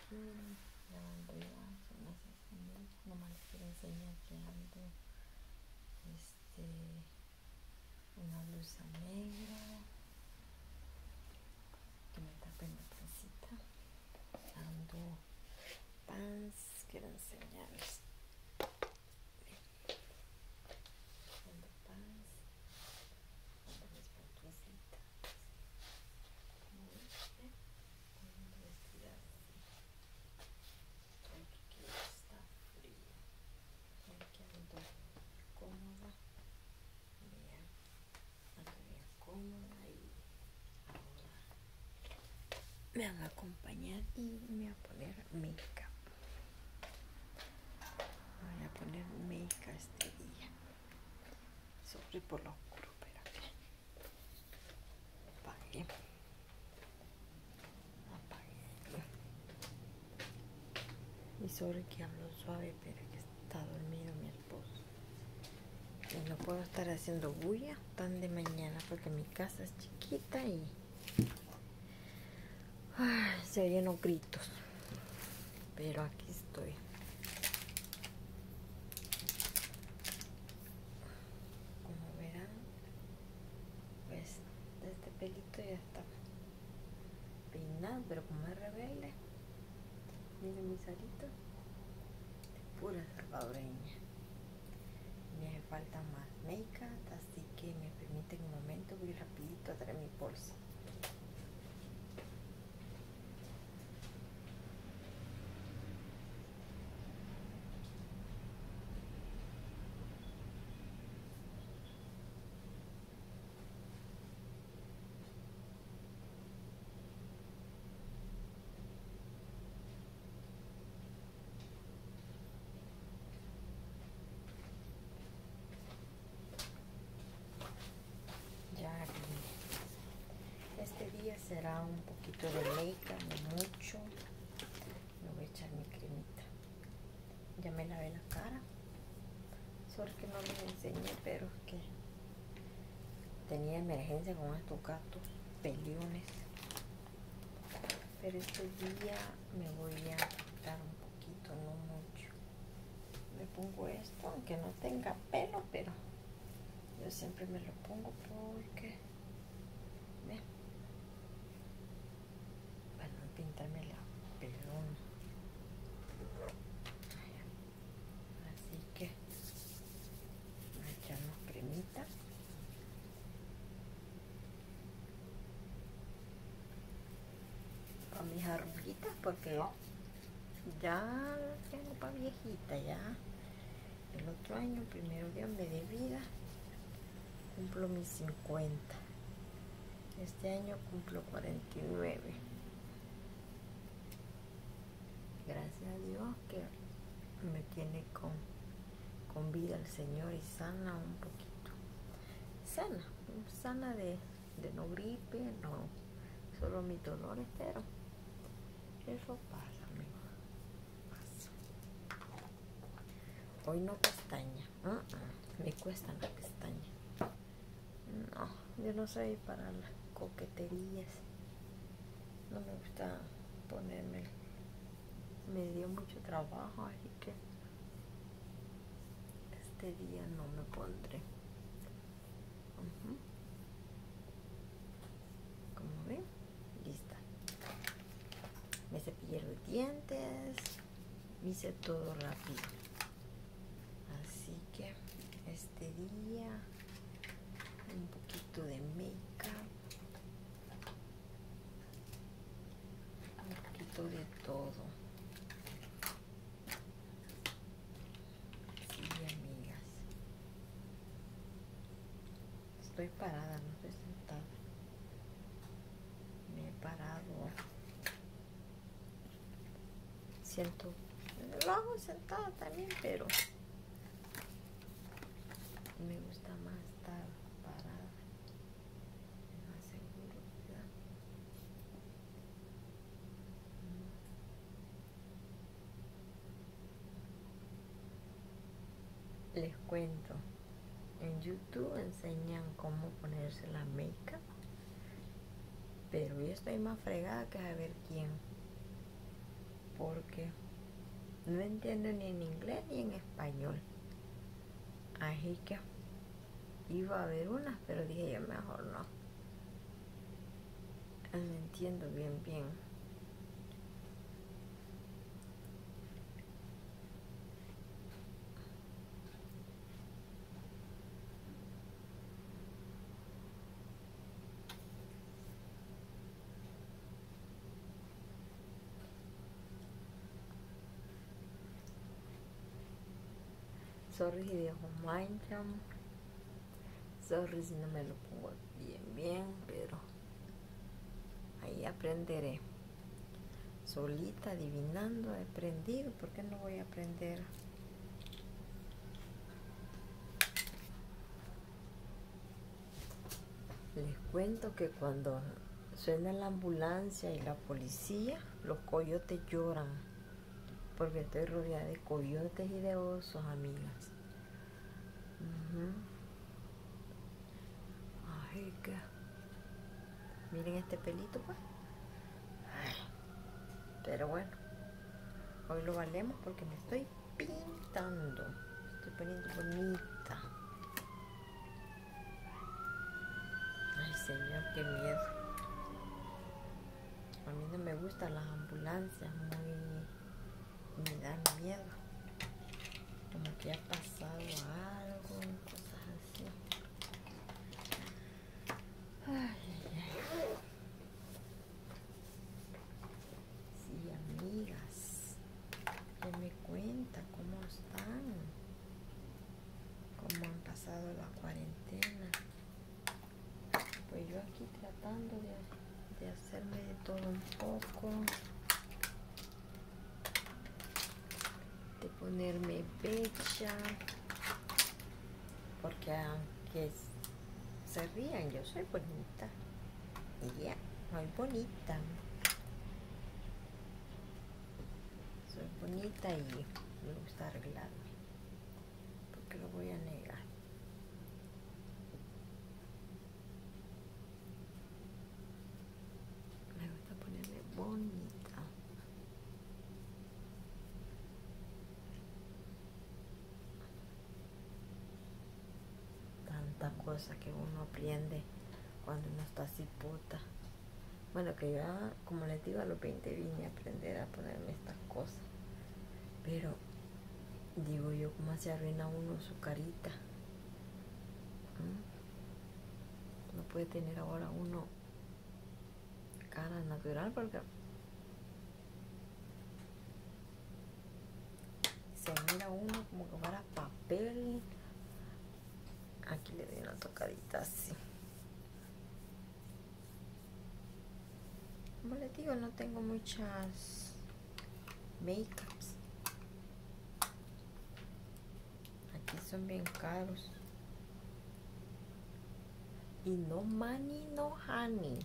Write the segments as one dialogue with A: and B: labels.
A: aquí lavando ya, son las 6:30. Nomás les quiero enseñar que ando una blusa negra que me tape la pancita. Ando pants, quiero enseñarles. Ando pants, ando mis pantuflitas. Como ven, ando vestida así. Porque aquí está frío. Aquí ando cómoda. Vean, ando bien cómoda y ahora me van a acompañar y me voy a poner make-up. Me voy a poner make-up este día. Sobre por lo oscuro, pero que apague. Y sobre que hablo suave, pero que está dormido mi esposo. Y no puedo estar haciendo bulla tan de mañana porque mi casa es chiquita y se oyen los gritos. Pero aquí estoy. Como verán, pues este pelito ya está peinado, pero como es rebelde, miren mis aritos, pura salvadoreña. Me hace falta más make-up, así que me permiten un momento, voy rapidito a traer mi bolsa. Ya este día será un poquito de make-up, no mucho. Me voy a echar mi cremita. Ya me lavé la cara. Solo que no les enseñé, pero es que tenía emergencia con estos gatos peleones. Pero este día me voy a quitar un poquito, no mucho. Me pongo esto, aunque no tenga pelo, pero yo siempre me lo pongo porque ¿ven? Para no pintarme la pelona. Así que voy a echarnos cremita. Con mis arruguitas porque ya tengo para viejita ya. El otro año, primero Dios me dé vida, cumplo mis 50. Este año cumplo 49. Gracias a Dios que me tiene con vida el Señor y sana un poquito. Sana de no gripe, no solo mis dolores, pero eso pasa, amigo. Pasa. Hoy no pestaña. Me cuestan las pestañas. No, yo no soy para las coqueterías. No me gusta ponerme. Me dio mucho trabajo, así que este día no me pondré. Como ven, lista. Me cepillé los dientes, hice todo rápido. Así que este día un poquito de make-up, un poquito de todo. Sí, amigas. Estoy parada, no estoy sentada. Me he parado. Siento, lo hago sentada también, pero me gusta más estar parada. Me más seguridad. Les cuento, en YouTube enseñan cómo ponerse la make-up, pero yo estoy más fregada que a ver quién porque no entiendo ni en inglés ni en español. Así que iba a ver unas, pero dije yo mejor no. No entiendo bien. Sorry si dejo Minecraft. Sorry si no me lo pongo bien, pero ahí aprenderé. Solita, adivinando, he aprendido. ¿Por qué no voy a aprender? Les cuento que cuando suena la ambulancia y la policía, los coyotes lloran. Porque estoy rodeada de coyotes y de osos, amigas. Ay, que... Miren este pelito, pues. Pero bueno, hoy lo valemos porque me estoy pintando. Estoy poniendo bonita. Ay, señor, qué miedo. A mí no me gustan las ambulancias, me dan miedo. Como que ha pasado algo, cosas así. Ay. Sí, amigas, ¿qué me cuenta? ¿Cómo están? ¿Cómo han pasado la cuarentena? Pues yo aquí tratando de hacerme de todo un poco, de ponerme bella, porque aunque se rían, yo soy bonita. Y ya, soy bonita. Soy bonita y me gusta arreglarme. Porque lo voy a negar. Me gusta ponerme bonita. Tanta cosa que uno aprende cuando uno está así puta. Bueno, que ya, como les digo, a los 20 vine a aprender a ponerme estas cosas. Pero, digo yo, ¿cómo se arruina uno su carita? No puede tener ahora uno cara natural porque se mira uno como que fuera papel. Aquí le doy una tocadita así. Como les digo, no tengo muchas make-ups. Aquí son bien caros. Y no money, no honey.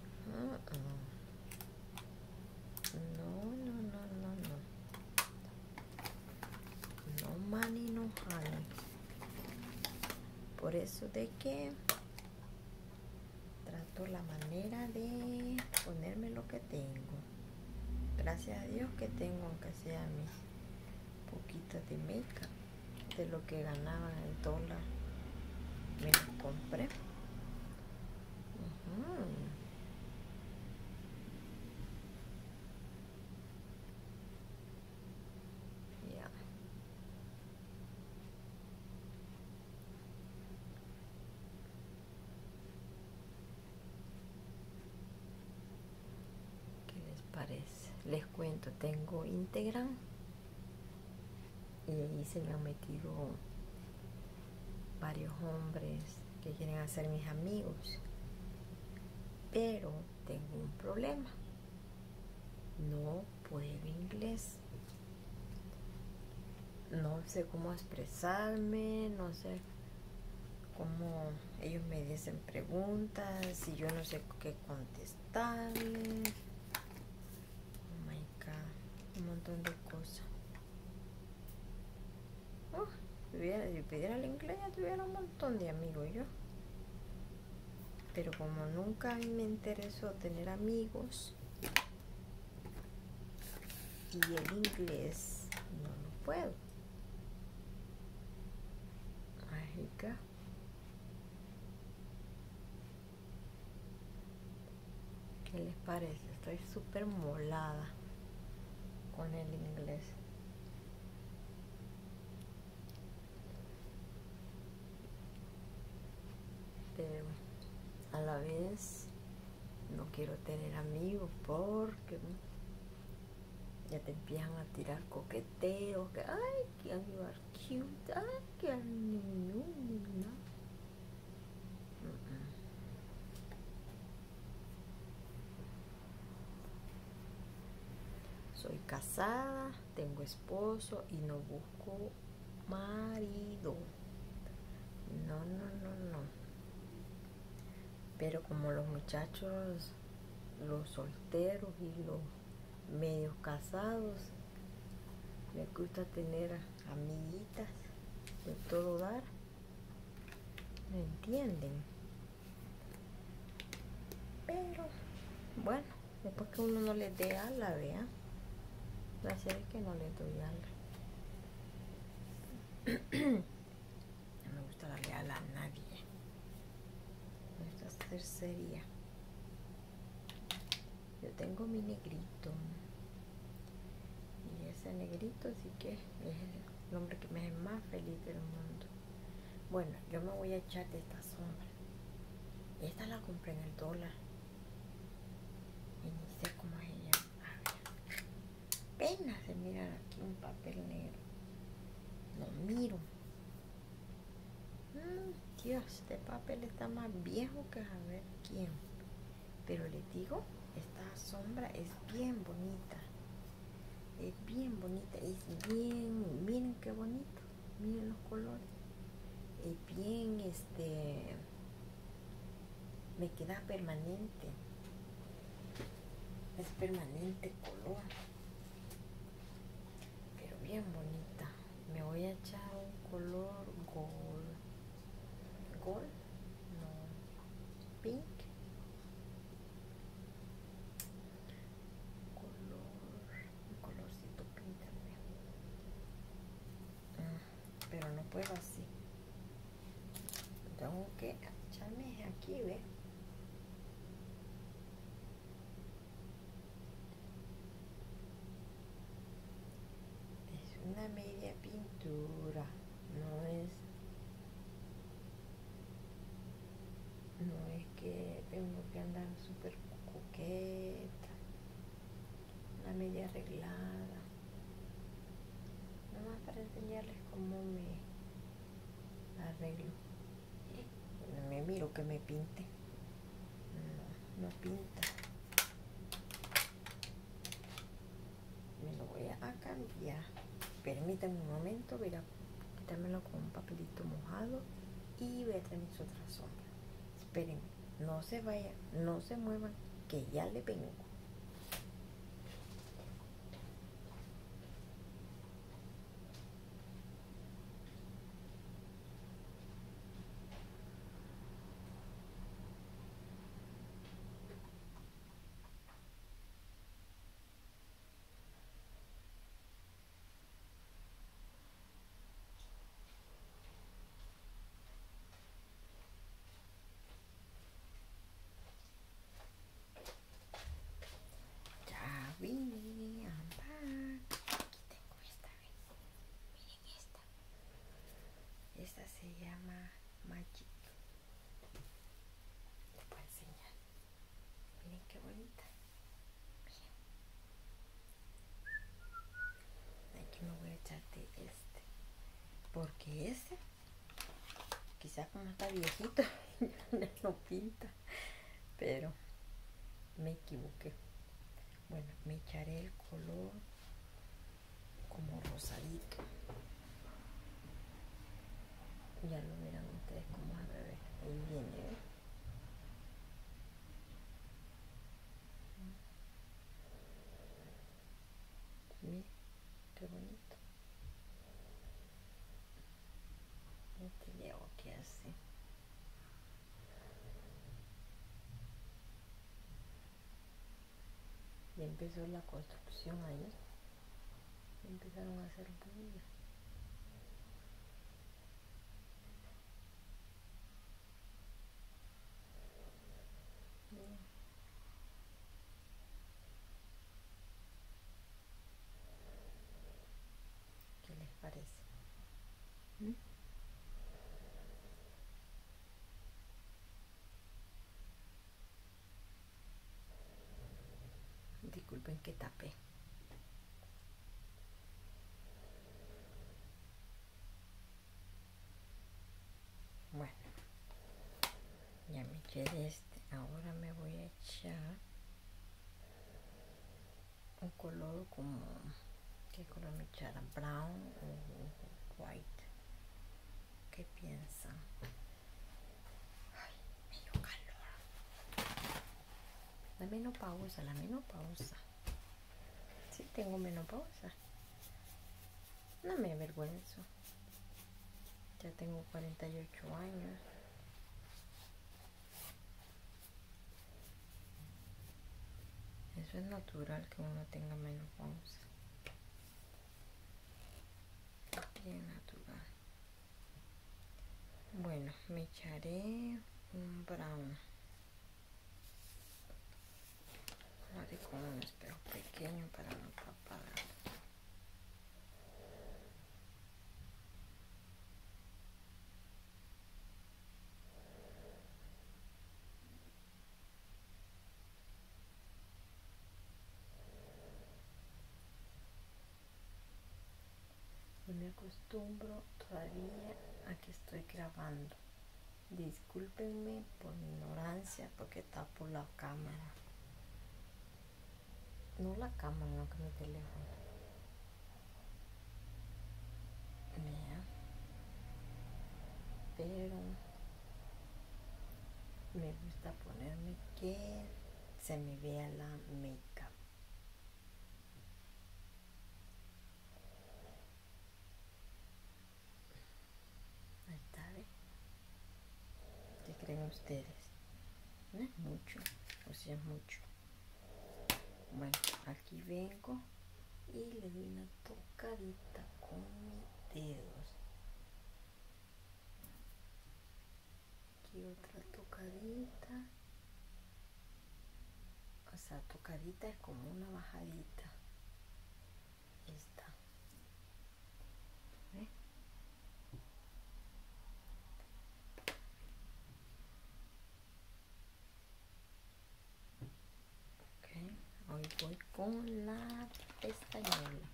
A: No money, no honey. Por eso de que trato la manera de ponerme lo que tengo. Gracias a Dios que tengo, aunque sea mis poquitos de make-up, de lo que ganaba en el dólar, me lo compré. Ya. ¿Qué les parece? Les cuento, tengo Instagram y ahí se me han metido varios hombres que quieren hacer mis amigos, pero tengo un problema. No puedo inglés. No sé cómo expresarme, no sé cómo ellos me dicen preguntas y yo no sé qué contestarles. Oh my God, un montón de cosas. Si pidiera el inglés ya tuviera un montón de amigos yo. Pero como nunca a mí me interesó tener amigos, y el inglés no lo puedo. Así que ¿qué les parece? Estoy súper molada con el inglés. Pero a la vez no quiero tener amigos porque ya te empiezan a tirar coqueteos, que ay, que you are cute, ay, que niño. Soy casada, tengo esposo y no busco marido. No, no, no, no. Pero como los muchachos, los solteros y los medios casados, me gusta tener amiguitas de todo dar. ¿Me entienden? Pero bueno, después que uno no les dé ala, vea. Gracias a que no les doy ala. No me gusta darle ala a nadie. Me gusta ser seria. Yo tengo mi negrito. Y ese negrito sí que es el hombre que me hace más feliz del mundo. Bueno, yo me voy a echar de esta sombra. Esta la compré en el dólar. Y ni sé cómo se llama. A ver. Apenas se mira aquí un papel negro. Lo miro. Dios, este papel está más viejo que saber quién. Pero les digo, esta sombra es bien bonita. Es bien bonita. Es bien, miren qué bonito. Miren los colores. Es bien, me queda permanente. Es permanente color. Pero bien bonita. Me voy a echar un color gold. ¿Gold? No. Pink. Un colorcito pink también. Pero no puedo así. Tengo que echarme aquí, ¿ve? Es una media pintura. No es que tengo que andar súper coqueta. Una media arreglada. Nada más para enseñarles cómo me arreglo. No me miro que me pinte. No, no pinta. Me lo voy a cambiar. Permítanme un momento, voy a quitármelo con un papelito mojado y voy a traer mis otras sombras. Esperen, no se vayan, no se muevan, que ya le vengo. Ya vine, I'm back. Aquí tengo esta, ¿ven? Miren esta. Esta se llama Magic. Les voy a enseñar. Miren qué bonita. Miren. Aquí me voy a echar de este. Porque ese, quizá como está viejito, no pinta. Pero me equivoqué. Bueno, me echaré el color como rosadito. Ya lo verán ustedes cómo a ver. Ahí viene, ¿eh? Miren, qué bonito. Este le hago aquí así. Ya empezó la construcción ahí. empezaron a hacer bulla. ¿Qué les parece? ¿Mm? Disculpen que tapé. Bueno, ya me eché este. Ahora me voy a echar un color como... ¿Qué color me echara? ¿Brown o white? ¿Qué piensan? Ay, me dio calor. La menopausa, la menopausa. Sí, tengo menopausa. No me avergüenzo. Ya tengo 48 años. Eso es natural que uno tenga menopausa. Bien natural. Bueno, me echaré un brown. Lo haré con un espejo pequeño para no tapar. No me acostumbro todavía a que estoy grabando. Discúlpenme por mi ignorancia porque tapo la cámara. No la cámara, no, que mi teléfono. Vean. Pero me gusta ponerme que se me vea la make-up. Ahí está, ¿ve? ¿Qué creen ustedes? No es mucho, o sea, es mucho. Bueno, aquí vengo y le doy una tocadita con mis dedos. Aquí otra tocadita. O sea, tocadita es como una bajadita. Esta. ¿Ve? Ok. Hoy voy con la pestañuela.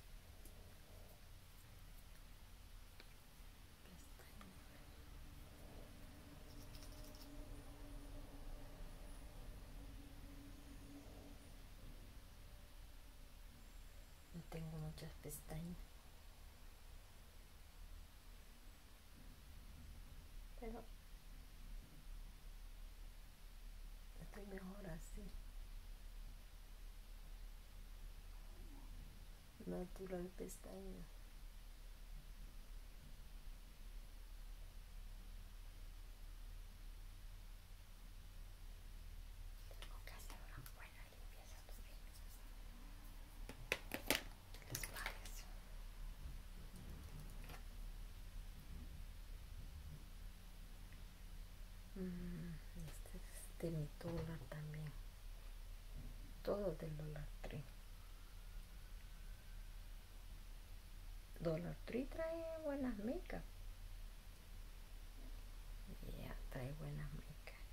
A: No tengo muchas pestañas. Pero estoy mejor así. Natural pestaña. Tengo que hacer una buena limpieza también. ¿Qué les parece? Este es de mi dólar también. Todo del Dollar Tree. Dollar Tree trae buenas make-up. Ya, trae buenas make-up.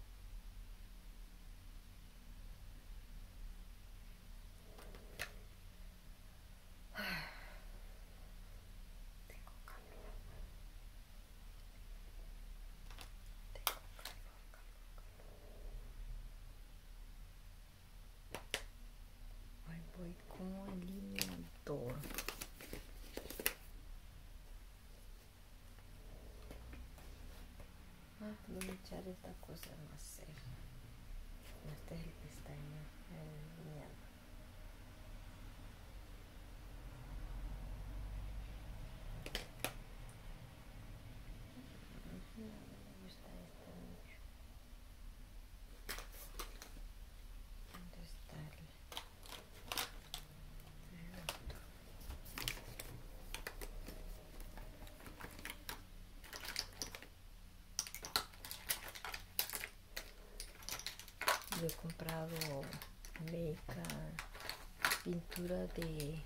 A: Tengo calor. Tengo calor. Hoy voy con el limpiador. Voy a echar esta cosa más seria. Este es el pestaño. Mierda. No me gusta este mucho. ¿Dónde está el otro? yo he comprado pintura de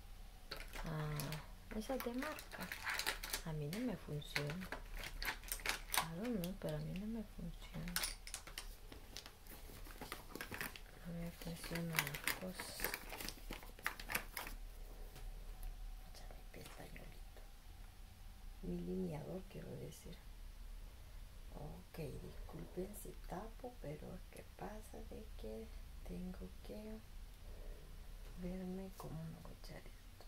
A: esas de marca. A mí no me funciona. No, pero a mí no me funciona. No me funcionan las cosas. Mi pestañolito. Mi lineador, quiero decir. Ok, disculpen si tapo, pero es que pasa de que tengo que verme como una cuchara.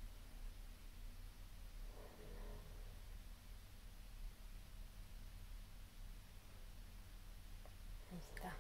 A: Ahí está.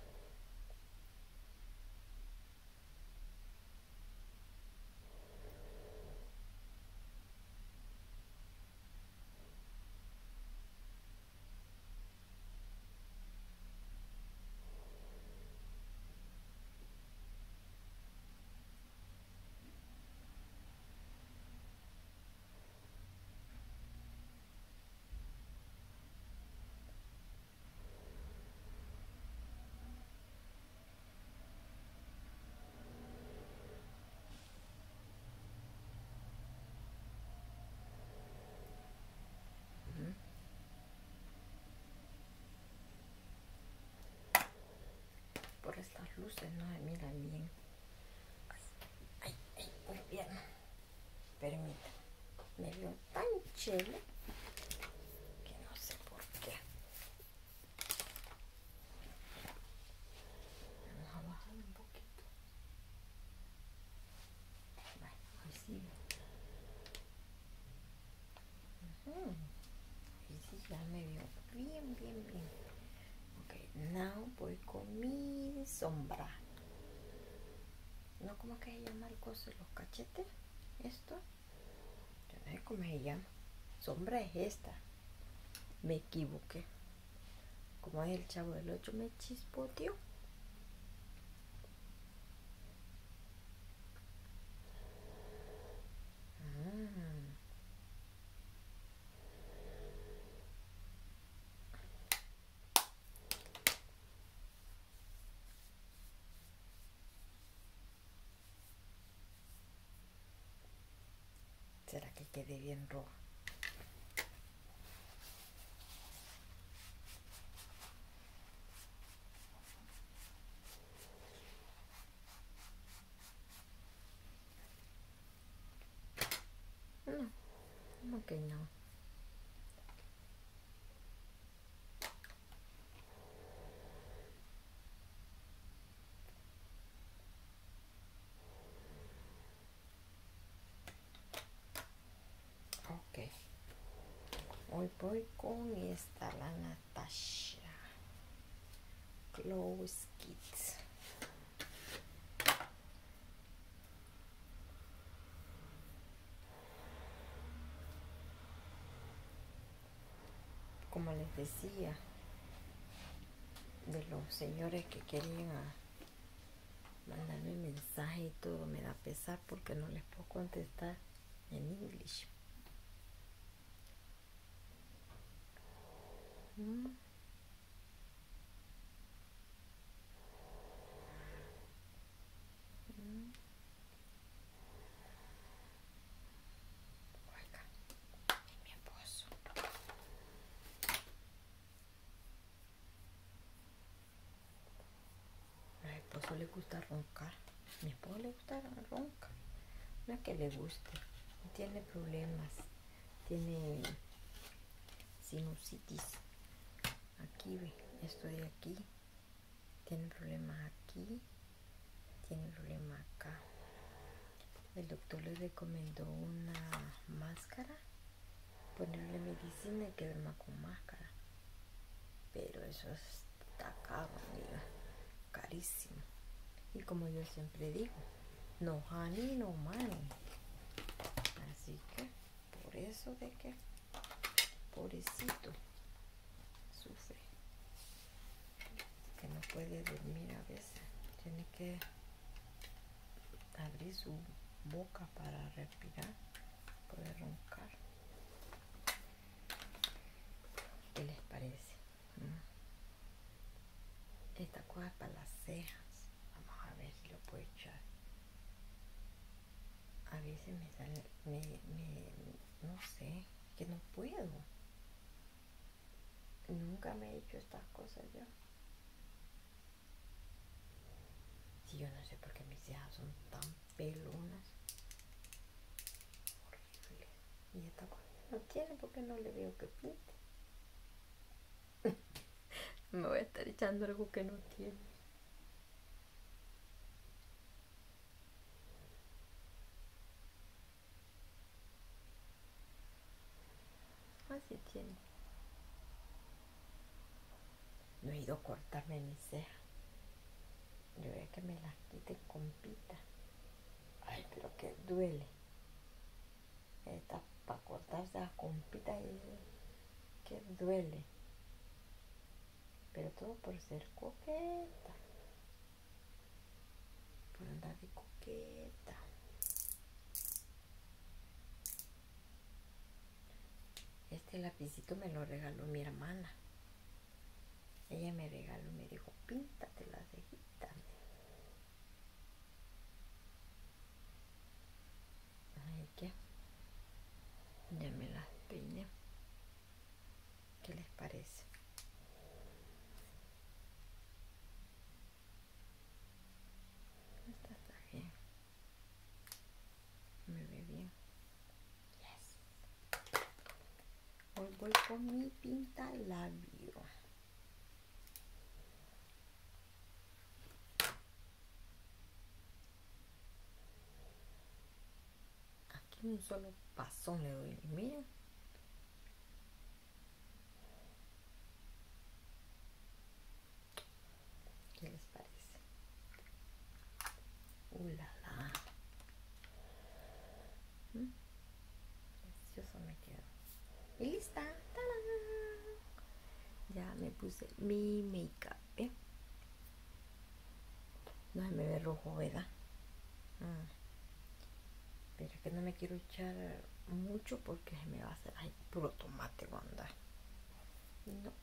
A: Por estas luces no se miran bien. Ay, muy bien. Permítame. Me veo tan chévere que no sé por qué. Vamos a bajar un poquito. Bueno, ahí sí. Ahí sí ya me veo bien, bien, bien. Ok, now voy con mi sombra. ¿No? ¿Cómo que se llama el coso de los cachetes? ¿Esto? Yo no sé cómo se llama. Sombra es esta. Me equivoqué. Como es el Chavo del 8, me chispoteó. ¿Será que quede bien roja? No, como que no. Ok. Hoy voy con esta, la Natasha Close Kids. Como les decía, de los señores que querían mandarme mensaje y todo, me da pesar porque no les puedo contestar en inglés. Oiga, mi esposo. A mi esposo le gusta roncar. A mi esposo le gusta roncar. No es que le guste. Tiene problemas. Tiene sinusitis. Aquí ve, estoy aquí. Tiene problemas aquí. Tiene problemas acá. El doctor le recomendó una máscara. Ponerle medicina y que duerma con máscara. Pero eso está caro, amiga. Carísimo. Y como yo siempre digo, no honey, no money. Así que, por eso de que, pobrecito, sufre. Que no puede dormir a veces. Tiene que abrir su boca para respirar, poder roncar. ¿Qué les parece? Esta cosa es para las cejas. puedo echar. A veces me sale, no sé, que no puedo. Nunca me he hecho estas cosas yo. Si yo no sé por qué mis cejas son tan pelonas. Horribles. Y esta cosa no tiene, porque no le veo que pinte. Me voy a estar echando algo que no tiene. Así tiene. No he ido a cortarme mis cejas. Yo voy a que me las quite con pita. Ay, pero que duele. Está para cortarse las compitas y que duele. Pero todo por ser coqueta. Por andar de coqueta. Este lapicito me lo regaló mi hermana. Ella me regaló y me dijo, píntate las cejitas. Ay, ¿qué? Ya me las peiné. ¿Qué les parece? Esta está bien. Me ve bien. Yes. Hoy voy con mi pintalabio. Aquí un solo pasón le doy. Miren. ¿Qué les parece? La. Delicioso me quedó. Y lista. ¡Tarán! Ya me puse mi make-up. No se me ve rojo, ¿verdad? Pero es que no me quiero echar mucho porque se me va a hacer ay, puro tomate va a andar. No.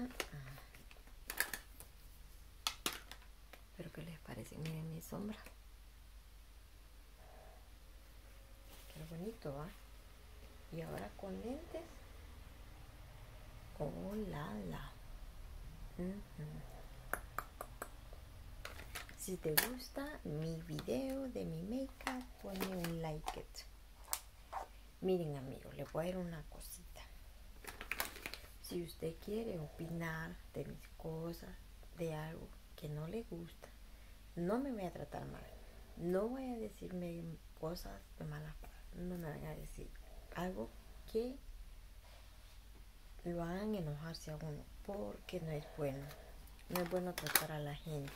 A: Pero ¿qué les parece? Miren mi sombra. Qué bonito, ¿va? Y ahora con lentes. Oh, la. Si te gusta mi video de mi make-up, ponme un like it. Miren, amigos, les voy a dar una cosita. Si usted quiere opinar de mis cosas, de algo que no le gusta, no me voy a tratar mal. No voy a decirme cosas de malas palabras. No me van a decir algo que lo hagan enojarse a uno, porque no es bueno. No es bueno tratar a la gente.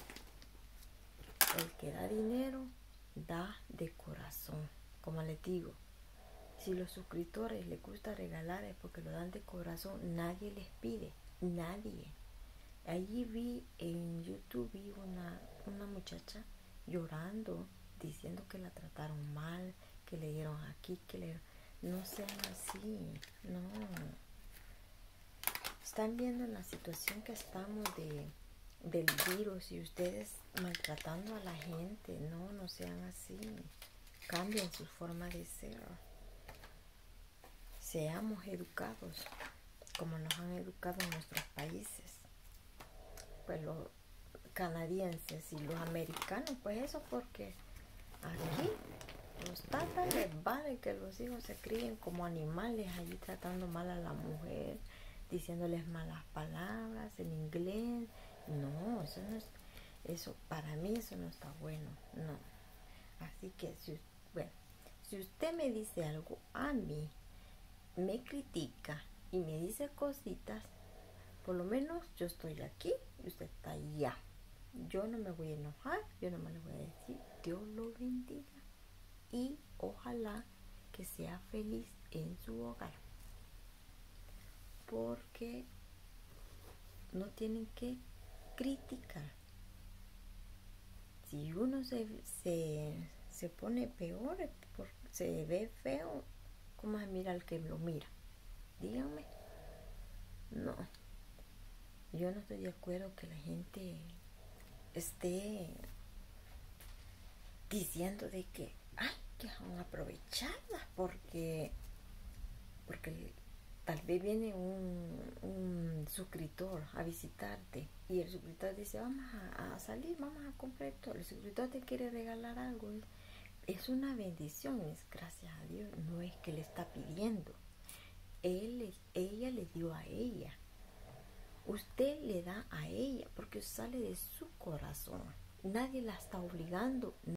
A: El que da dinero, da de corazón. Como les digo, si los suscriptores les gusta regalar es porque lo dan de corazón. Nadie les pide. Nadie. Allí vi en YouTube, vi una muchacha llorando, diciendo que la trataron mal, que le dieron aquí, que le... No sean así. No. Están viendo la situación que estamos del virus y ustedes maltratando a la gente. No sean así. Cambien su forma de ser. Seamos educados como nos han educado en nuestros países. Pues los canadienses y los americanos, pues eso porque aquí los tatas les vale que los hijos se críen como animales, allí tratando mal a la mujer, diciéndoles malas palabras en inglés. No, eso no es, eso para mí eso no está bueno, no. Así que si usted me dice algo a mí, me critica y me dice cositas, por lo menos yo estoy aquí y usted está allá. Yo no me voy a enojar, yo no me le voy a decir Dios lo bendiga y ojalá que sea feliz en su hogar, porque no tienen que criticar. Si uno se pone peor, se ve feo, ¿cómo se mira al que lo mira? Díganme. No, yo no estoy de acuerdo que la gente esté diciendo de que, ay, que son aprovechadas porque tal vez viene un suscriptor a visitarte y el suscriptor dice, vamos a salir, vamos a comprar esto. El suscriptor te quiere regalar algo. Es una bendición, es gracias a Dios, no es que le está pidiendo. Ella le dio a ella. Usted le da a ella porque sale de su corazón. Nadie la está obligando.